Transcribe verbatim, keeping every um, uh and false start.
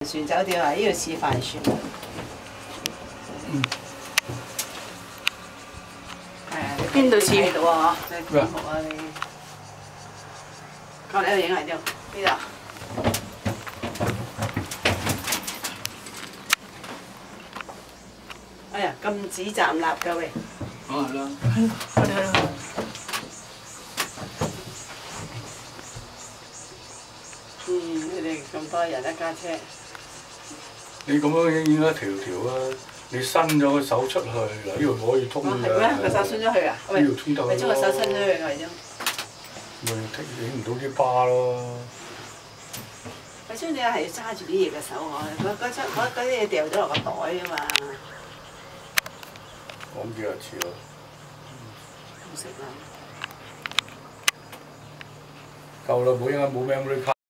船酒店啊，呢度示範船。嗯。係啊，你邊度似喺度啊？真係幾好啊你！我哋喺度影嚟呢度，呢度。哎呀，禁止站立㗎喂！ 哦，係啦。 係，去去去。嗯，你哋咁多人一架車。 你咁樣影影一條條啊！你伸咗個手出去，嗱呢度可以通嘅。 係咩？個手伸咗去啊？ 呢度通得咯。 咪將個手伸咗去為咗。 咪影唔到啲巴咯。 咪將你係要揸住啲嘢嘅手我，嗰嗰張嗰嗰啲嘢掉咗落個袋啊嘛。 講幾廿次咯。 好食啦。 夠啦，冇應該冇 memory card